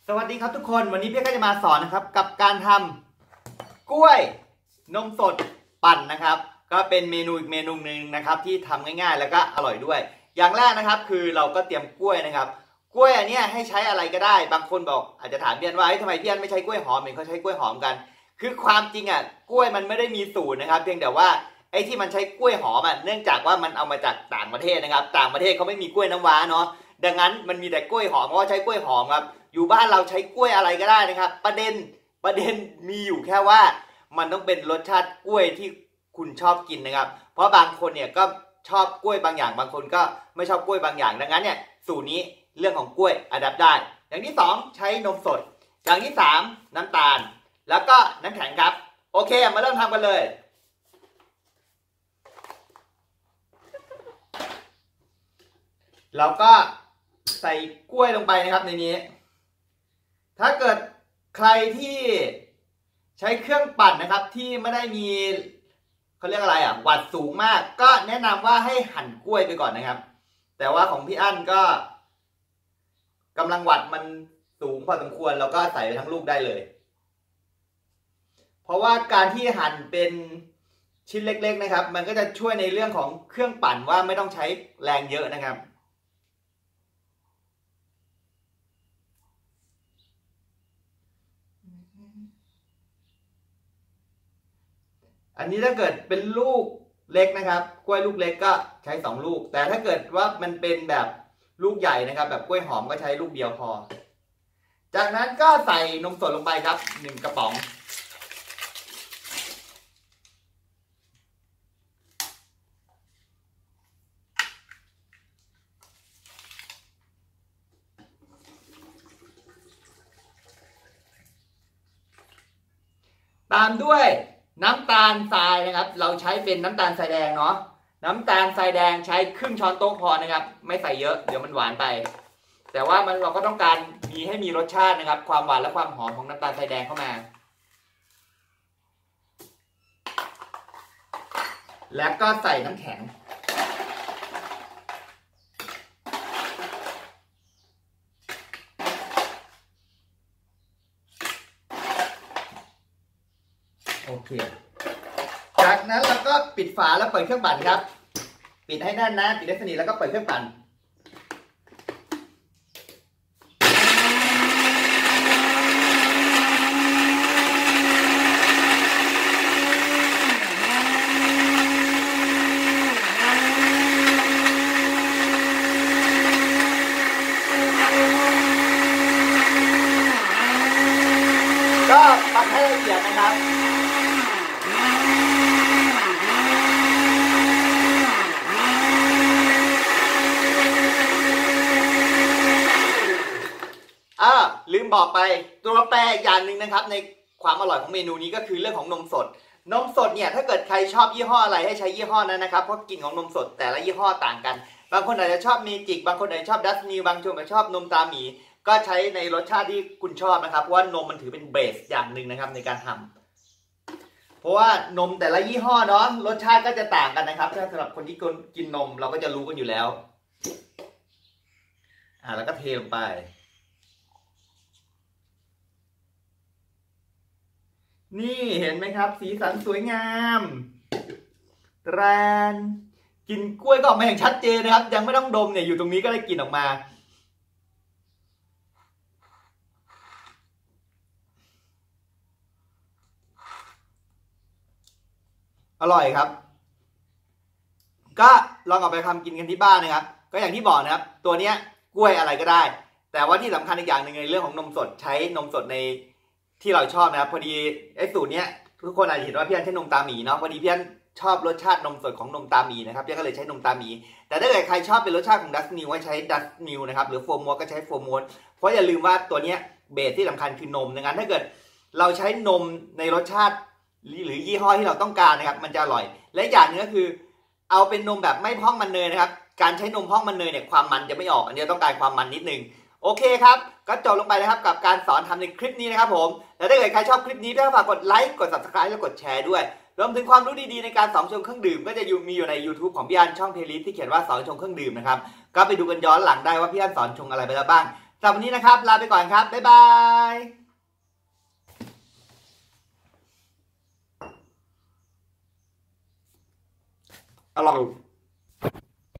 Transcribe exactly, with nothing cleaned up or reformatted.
สวัสดีครับทุกคนวันนี้พี่ก็จะมาสอนนะครับกับการทำกล้วยนมสดปั่นนะครับก็เป็นเมนูอีกเมนูหนึ่งนะครับที่ทำง่ายๆแล้วก็อร่อยด้วยอย่างแรกนะครับคือเราก็เตรียมกล้วยนะครับกล้วยอันนี้ให้ใช้อะไรก็ได้บางคนบอกอาจจะถามพี่อันว่าทำไมพี่อันไม่ใช้กล้วยหอมเห็นเขาใช้กล้วยหอมกันคือความจริงอ่ะกล้วยมันไม่ได้มีสูตรนะครับเพียงแต่ว่าไอ้ที่มันใช้กล้วยหอมอ่ะเนื่องจากว่ามันเอามาจากต่างประเทศนะครับต่างประเทศเขาไม่มีกล้วยน้ำว้าเนาะดังนั้นมันมีแต่กล้วยหอมเพราะว่าใช้กล้วยหอมครับอยู่บ้านเราใช้กล้วยอะไรก็ได้นะครับประเด็นประเด็นมีอยู่แค่ว่ามันต้องเป็นรสชาติกล้วยที่คุณชอบกินนะครับเพราะบางคนเนี่ยก็ชอบกล้วยบางอย่างบางคนก็ไม่ชอบกล้วยบางอย่างดังนั้นเนี่ยสูตรนี้เรื่องของกล้วยอัดแอปได้อย่างที่สองใช้นมสดอย่างที่สามน้ำตาลแล้วก็น้ำแข็งครับโอเคมาเริ่มทำกันเลยเราก็ใส่กล้วยลงไปนะครับในนี้ถ้าเกิดใครที่ใช้เครื่องปั่นนะครับที่ไม่ได้มีเขาเรียกอะไรอ่ะวัตต์สูงมากก็แนะนำว่าให้หั่นกล้วยไปก่อนนะครับแต่ว่าของพี่อั้นก็กำลังวัตต์มันสูงพอสมควรเราก็ใส่ไปทั้งลูกได้เลยเพราะว่าการที่หั่นเป็นชิ้นเล็กๆนะครับมันก็จะช่วยในเรื่องของเครื่องปั่นว่าไม่ต้องใช้แรงเยอะนะครับอันนี้ถ้าเกิดเป็นลูกเล็กนะครับกล้วยลูกเล็กก็ใช้สองลูกแต่ถ้าเกิดว่ามันเป็นแบบลูกใหญ่นะครับแบบกล้วยหอมก็ใช้ลูกเดียวพอจากนั้นก็ใส่นมสดลงไปครับหนึ่งกระป๋องตามด้วยน้ำตาลทรายนะครับเราใช้เป็นน้ำตาลทรายแดงเนาะน้ำตาลทรายแดงใช้ครึ่งช้อนโต๊ะพอนะครับไม่ใส่เยอะเดี๋ยวมันหวานไปแต่ว่ามันเราก็ต้องการมีให้มีรสชาตินะครับความหวานและความหอมของน้ำตาลทรายแดงเข้ามาแล้วก็ใส่น้ำแข็งโอเคจากนั้นเราก็ปิดฝาแล้วเปิดเครื่องปั่นครับปิดให้แน่นนะปิดให้สนิทแล้วก็เปิดเครื่องปั่นก็ปั่นให้ละเอียดนะครับอ่าลืมบอกไปตัวแปรอย่างหนึ่งนะครับในความอร่อยของเมนูนี้ก็คือเรื่องของนมสดนมสดเนี่ยถ้าเกิดใครชอบยี่ห้ออะไรให้ใช้ยี่ห้อนั้นนะครับเพราะกลิ่นของนมสดแต่ละยี่ห้อต่างกันบางคนอาจจะชอบเมจิกบางคนอาจจะชอบดัสมิลบางคนอาจจะชอบนมตาหมีก็ใช้ในรสชาติที่คุณชอบนะครับเพราะว่านมมันถือเป็นเบสอย่างหนึ่งนะครับในการทำเพราะว่านมแต่ละยี่ห้อเนาะรสชาติก็จะต่างกันนะครับถ้าสำหรับคนที่กินนมเราก็จะรู้กันอยู่แล้วอ่าแล้วก็เทลงไปนี่เห็นไหมครับสีสันสวยงามแรนกินกล้วยก็ออกมาอย่างชัดเจนนะครับยังไม่ต้องดมเนี่ยอยู่ตรงนี้ก็ได้กลิ่นออกมาอร่อยครับก็ลองเอาไปทำกินกันที่บ้านนะครับก็อย่างที่บอกนะครับตัวเนี้ยกล้วยอะไรก็ได้แต่ว่าที่สำคัญอีกอย่างหนึ่งในเรื่องของนมสดใช้นมสดในที่เราชอบนะครับพอดีไอ้สูตรเนี้ยทุกคนอาจจะเห็นว่าพี่อันใช้นมตาหมีเนาะพอดีพี่อันชอบรสชาตินมสดของนมตาหมีนะครับพี่ก็เลยใช้นมตาหมีแต่ถ้าเกิดใครชอบเป็นรสชาติของดัสมิลก็ใช้ดัสมิลนะครับหรือโฟร์มัวก็ใช้โฟร์มัวเพราะอย่าลืมว่าตัวเนี้ยเบสที่สำคัญคือนมดังนั้นถ้าเกิดเราใช้นมในรสชาติหรือยี่ห้อที่เราต้องการนะครับมันจะอร่อยและอย่างนึงก็คือเอาเป็นนมแบบไม่พร่องมันเนยนะครับการใช้นมพร่องมันเนยเนี่ยความมันจะไม่ออกอันนี้ต้องการความมันนิดนึงโอเคครับก็จบลงไปนะครับกับการสอนทำในคลิปนี้นะครับผมและถ้าเกิดใครชอบคลิปนี้ก็ฝากกดไลค์กด ซับสไครบ์ และกดแชร์ด้วยรวมถึงความรู้ดีๆในการสอนชงเครื่องดื่มก็จะมีอยู่ใน ยูทูบ ของพี่อันช่องเพลย์ลิสต์ที่เขียนว่าสอนชงเครื่องดื่มนะครับก็ไปดูกันย้อนหลังได้ว่าพี่อันสอนชงอะไรไปแล้วบ้างสำหรับวันนี้นะครับลาไปก่อนครับบ๊ายบายอร่อย